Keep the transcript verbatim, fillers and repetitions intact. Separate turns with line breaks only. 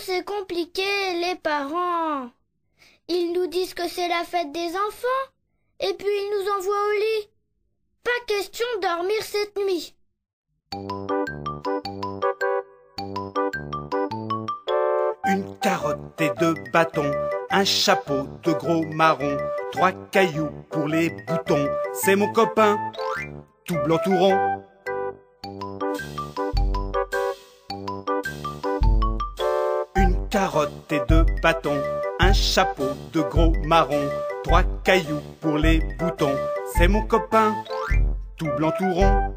c'est compliqué, les parents. Ils nous disent que c'est la fête des enfants, et puis ils nous envoient au lit. Pas question de dormir cette nuit.
Une carotte et deux bâtons, un chapeau de gros marron, trois cailloux pour les boutons, c'est mon copain, tout blanc tout rond. Une carotte et deux bâtons, un chapeau de gros marron, trois cailloux pour les boutons, c'est mon copain, tout blanc tout rond.